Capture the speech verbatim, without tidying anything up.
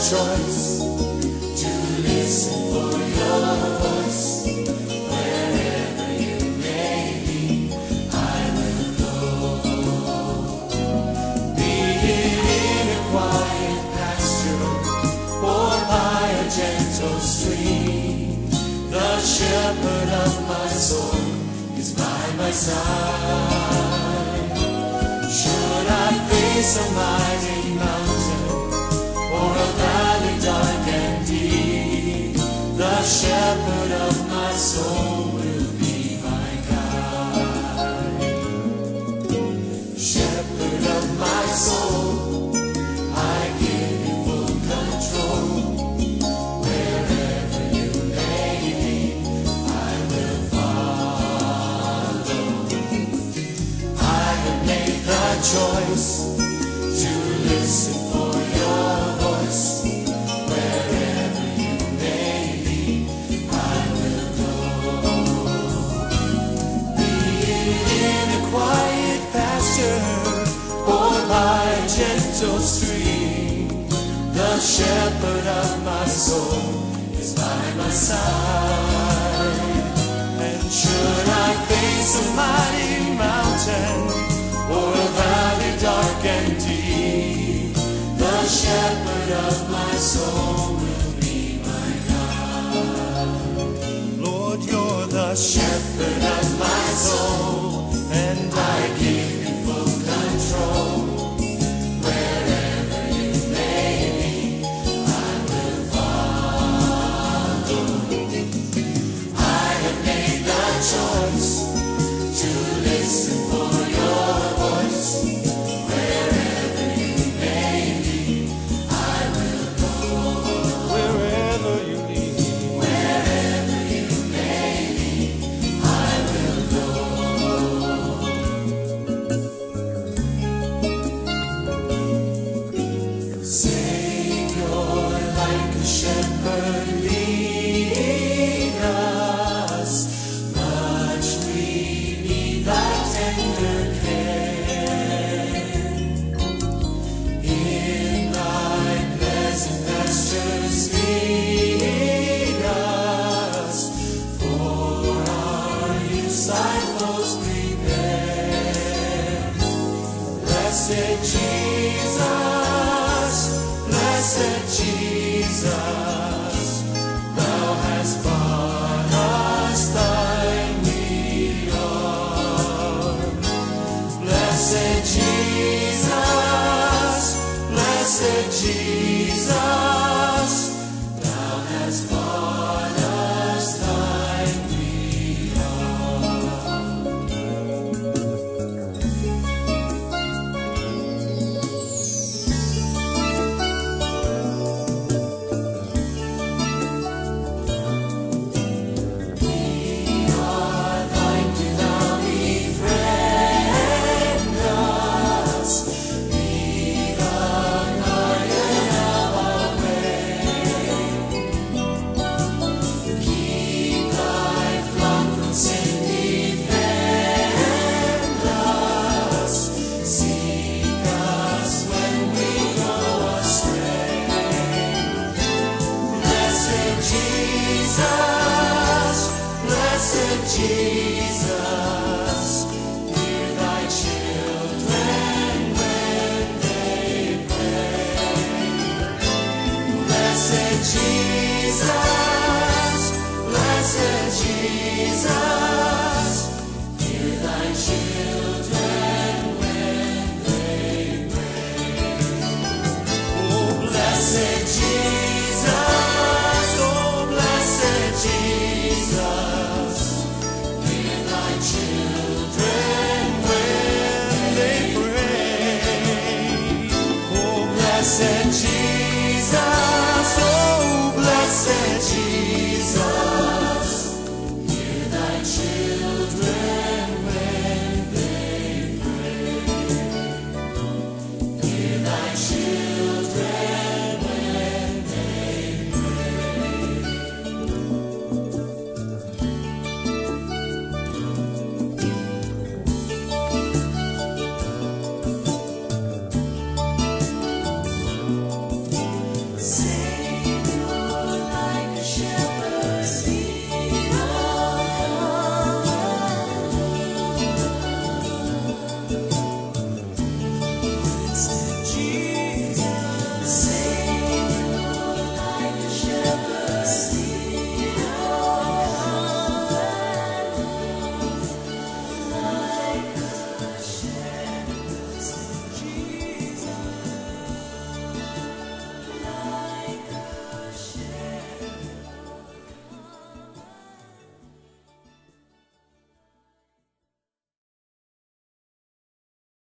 choice to listen for your voice. Wherever you may be, I will go. Be it in a quiet pasture or by a gentle stream, the shepherd of my soul is by my side. Should I face a mighty mountain or a valley dark and deep, the shepherd of my soul will be my guide. Shepherd of my soul, I give you full control. Wherever you may be, I will follow. I have made the choice to listen for your voice. Wherever you may be, I will go. Be it in a quiet pasture or by a gentle stream, the shepherd of my soul is by my side. And should I face a mighty mountain or a valley dark and deep, the shepherd of my soul will be my guide. Lord, you're the shepherd of my soul, and I give you full control. Wherever you may be, I will follow. I have made the choice to listen for your voice. Wherever you may be, I will go. Wherever you lead me, wherever you may be, I will go. Savior, like a shepherd, lead us. Much we need thy tender care. In thy pleasant pastures feed us. For our use thy foes prepare. Blessed Jesus, blessed Jesus, thou hast bought us thy meed arm. Blessed Jesus, blessed Jesus, thou hast bought us thy meed arm. We are thine, do thou befriend us. Be the guardian of our way. Keep thy flock from sin, defend us. Seek us when we go astray. Blessed Jesus, blessed Jesus, hear thy children when they pray. Blessed Jesus, blessed Jesus, hear thy children when they pray. Oh, blessed Jesus, oh, blessed Jesus, hear thy children when they pray. Oh, blessed Jesus, oh, blessed Jesus,